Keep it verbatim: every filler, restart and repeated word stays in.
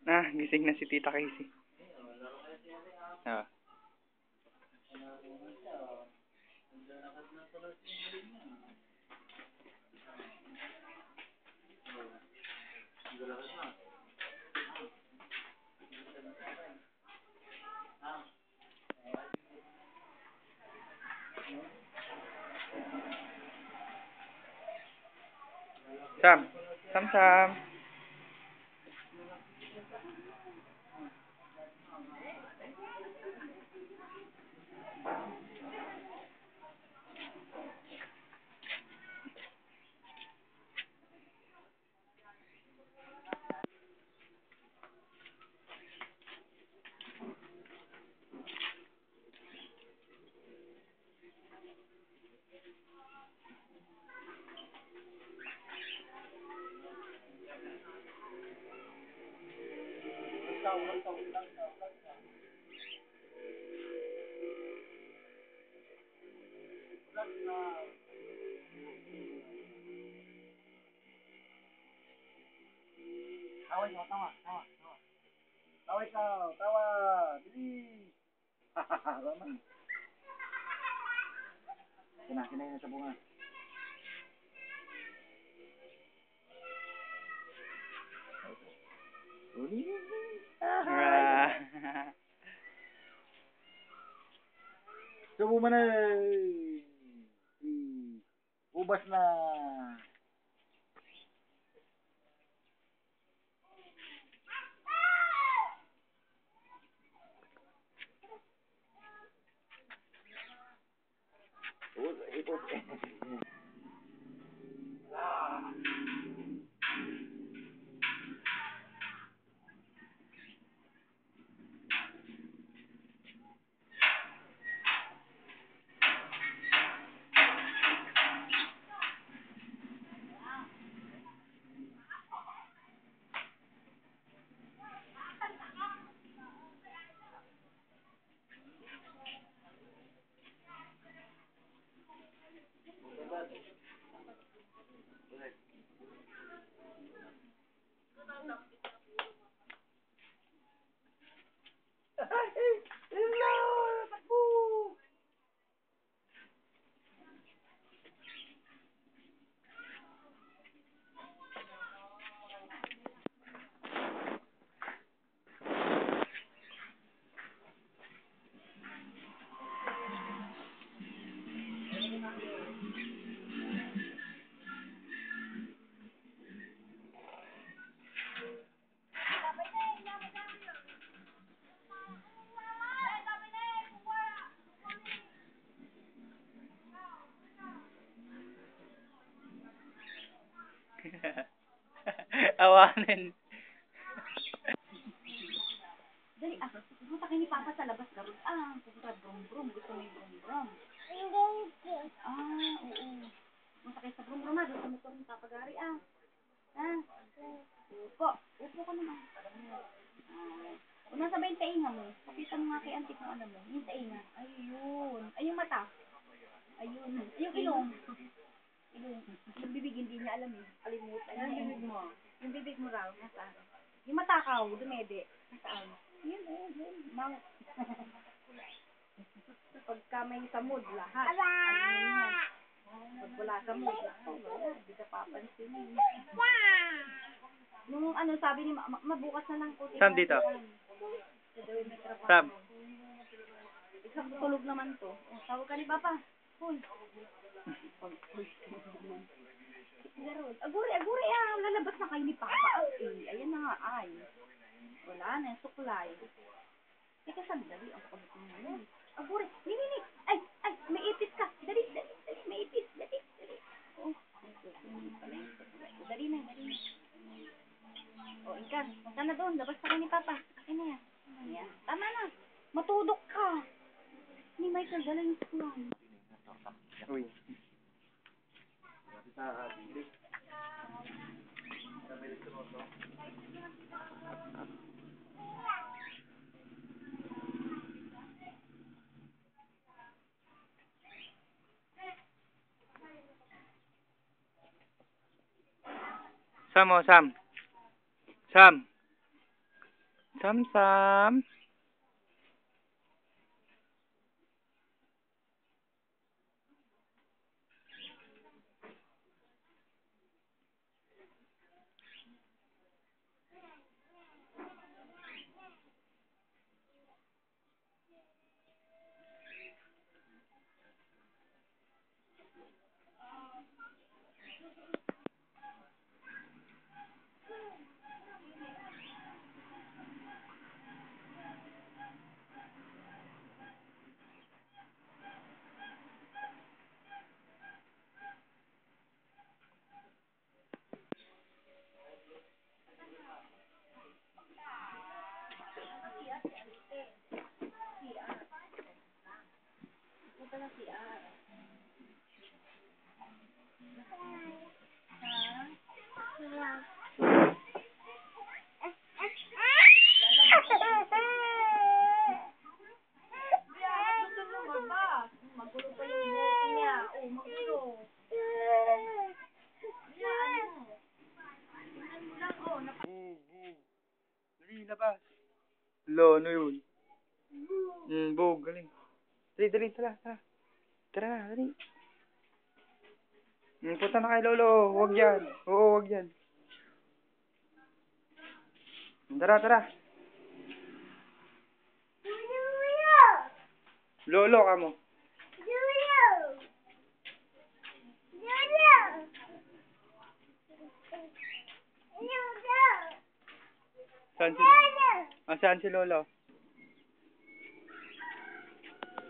Ah, gising na si Tita Casey. Ah. Sam, Sam Sam. Tawa siya, tawa, tawa, tawa. Tawa ikaw, tawa, bilis. Hahaha, naman. Kina, kina yun sa bunga. Uli. Ah. Subo mo na. Ubas na. Ito. Awanin. Dali, ah. Pupunta kayo ni Papa sa labas, garot. Ah, pupunta brum-brum. Gusto mo yung brum-brum. Ah, oo. Pupunta kayo sa brum-brum, ah. Doon sa motor ni Papa Gary, ah. Ah. Upo. Upo ka naman. Ah. Kung nasa ba yung tainga mo? Pakita mo nga kay auntie kung ano mo. Yung tainga. Ayun. Ay, yung mata. Ayun. Yung ilong. Ilong. Yung bibig, hindi niya alam eh. Kalimutan. Yung bibig mo. Yung bibig mo raw. Nasaan? Yung matakaw, dumede. Nasaan? Yun, oh, yun. Mouth. Pagka may samod, lahat. Ano yan? Pag wala samod, oh, wala. Hindi ka papansinin. Nung ano, sabi ni ma, ma mabukas na lang ko. Sam, dito. Sam. Isang tulog naman to. Oh, tawag ka ni Papa. Hoy. Aguri, aguri ah. Lalabas na kayo ni Papa. Eh, ayan na nga ay. Wala na, suklay. Teka, sandali. Ang pagod mo. Aguri, nini, nini. Ay, ay, may ipis ka. Dali, dali, dali. May ipis. Dali, dali. Oh, dali na, dali na. Oh, Inkan. Punta na doon. Labas na kayo ni Papa. Akin na yan. Ayan. Tama na. Matudok ka. Ni Michael, dala yung suklay. Uy. Sam, oh, Sam. Sam. Sam-sam. Punta na si R. Magulo pa yung buhok niya. Oh, magulo. Hayaan mo. Tingnan mo lang, oh. Napa- Bug, bug. Dali, labas. Lo, ano yun? Hmm, bug, galing. Dali, dali, tara, tara. Tara na, dali. Hmm, punta na kay Lolo. Huwag yan. Oo, huwag yan. Tara, tara. Lolo ka mo. Saan si... Ah, saan si Lolo?